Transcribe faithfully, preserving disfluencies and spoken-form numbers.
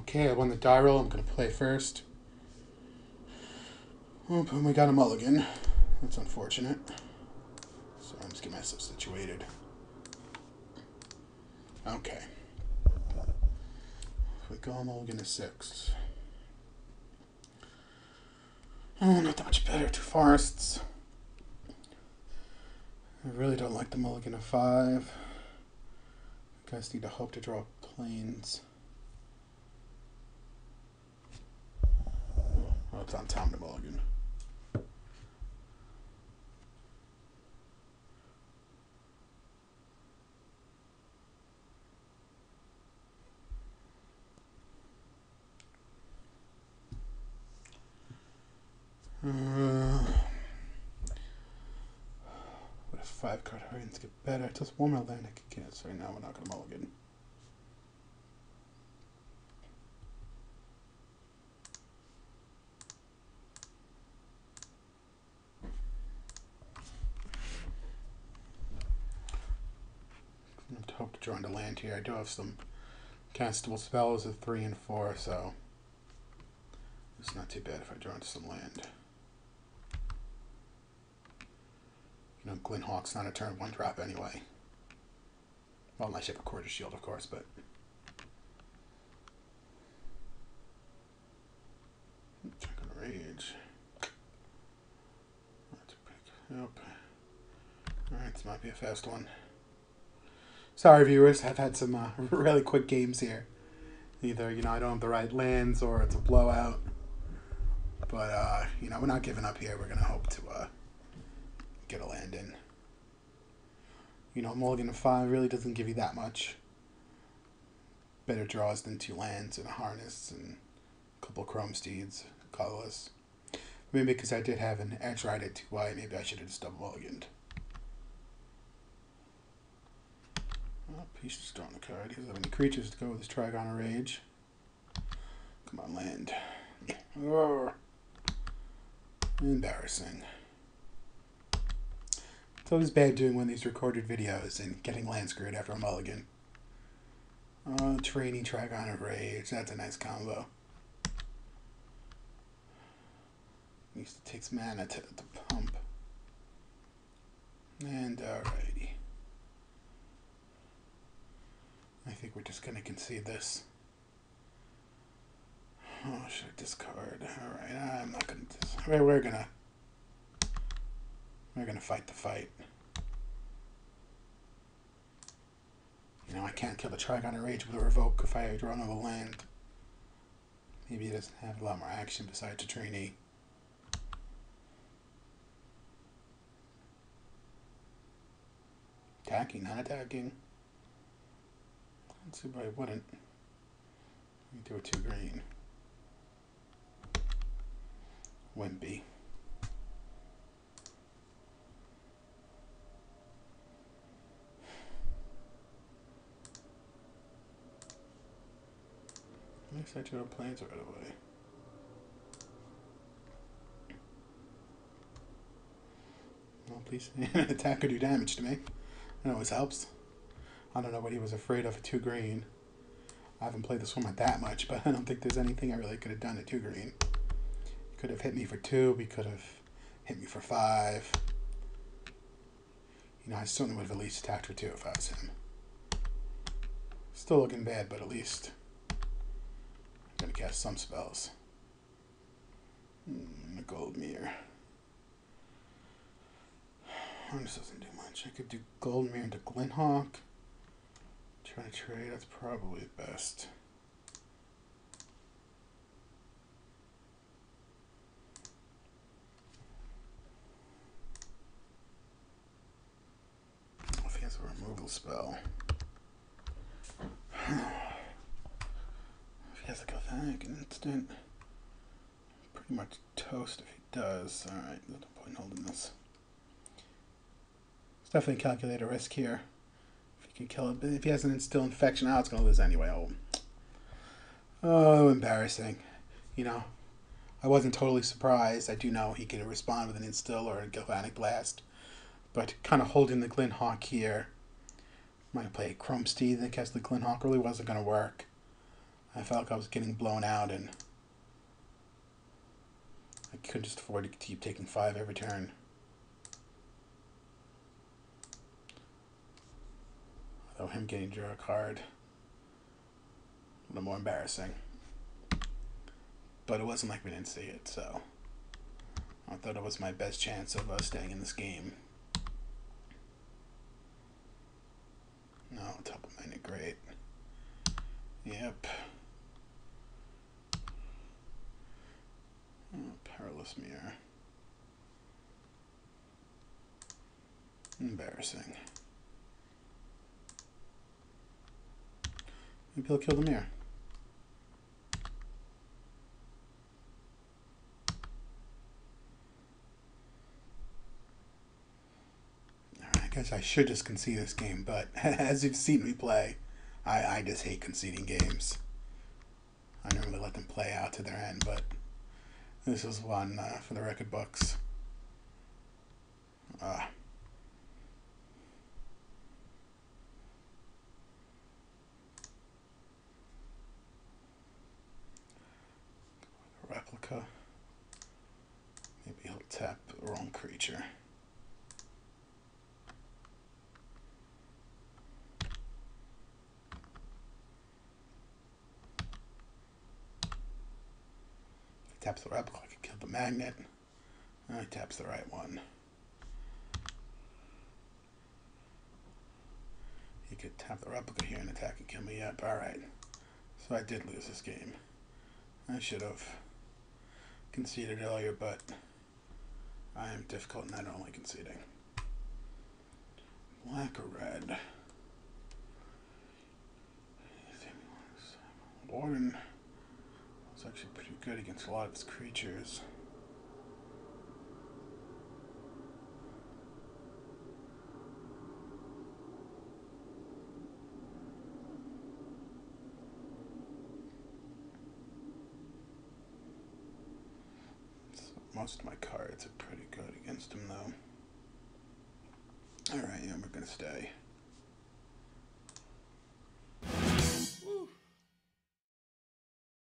Okay, I won the die roll. I'm going to play first. Oh, but we got a mulligan. That's unfortunate. So I'm just getting myself situated. Okay. We go mulligan to six. Oh, not that much better. Two forests. I really don't like the mulligan of five. You guys need to hope to draw plains. Oh, it's on Tom to mulligan. Uh, what if five card hurricanes get better? Just one more land I could get. So right now we're not going to mulligan. I hope to draw into land here. I do have some castable spells at three and four, so it's not too bad if I draw into some land. You know, Glenhawk's not a turn one drop anyway. Well, unless you have a quarter shield, of course, but Dragon Rage. That's a pick. Yep. Alright, this might be a fast one. Sorry, viewers, I've had some uh, really quick games here. Either, you know, I don't have the right lands or it's a blowout. But, uh, you know, we're not giving up here. We're going to hope to uh, get a land in. You know, mulligan of five really doesn't give you that much. Better draws than two lands and a harness and a couple of chrome steeds, colorless. Maybe because I did have an edge right at two white, maybe I should have just double mulliganed. Well, he's just drawing a card. He doesn't have any creatures to go with his Trigon of Rage. Come on, land. Oh. Embarrassing. It's always bad doing one of these recorded videos and getting land screwed after a mulligan. Oh, training Trigon of Rage. That's a nice combo. At least it takes mana to, to pump. And alrighty. I think we're just going to concede this. Oh, should I discard? Alright, I'm not going to discard. We're going to... We're going to fight the fight. You know, I can't kill the Trigon of Rage with a Revoke if I draw another land. Maybe it doesn't have a lot more action besides a trainee. Attacking, not attacking. Let's see why I wouldn't. Let me do a two green. Wimpy. At least I drew planes right away. Well, please attack or do damage to me. That always helps. I don't know what he was afraid of at two green. I haven't played this one that much, but I don't think there's anything I really could have done at two green. He could have hit me for two. He could have hit me for five. You know, I certainly would have at least attacked for two if I was him. Still looking bad, but at least I'm going to cast some spells. Mm, a gold mirror. This doesn't do much. I could do gold mirror into Glenhawk. Try to trade, that's probably the best. If he has a removal spell. If he has like a thing, an instant. Pretty much toast if he does. Alright, there's no point in holding this. It's definitely calculate a risk here. If he can kill it, but if he has an instill infection, oh, it's going to lose anyway. Oh. oh, embarrassing. You know, I wasn't totally surprised. I do know he can respond with an instill or a galvanic blast, but kind of holding the Glenhawk here. Might play a Chrome Steed and cast the Glenhawk really wasn't going to work. I felt like I was getting blown out, and I couldn't just afford to keep taking five every turn. Although him getting drew a card, a little more embarrassing. But it wasn't like we didn't see it, so I thought it was my best chance of uh, staying in this game. No, top of minded, great. Yep. Oh, Perilous Mirror. Embarrassing. Maybe he'll kill the mirror. I guess I should just concede this game, but as you've seen me play, I, I just hate conceding games. I normally let them play out to their end, but this was one uh, for the record books. Uh, replica. Maybe he'll tap the wrong creature. Taps the replica, I could kill the magnet. Uh, he taps the right one. He could tap the replica here and attack and kill me. Yep, alright. So I did lose this game. I should have conceded earlier, but I am difficult and I don't like conceding. Black or red? Warden is actually pretty good against a lot of his creatures. So most of my cards are pretty good against him, though. Alright, yeah, we're gonna stay.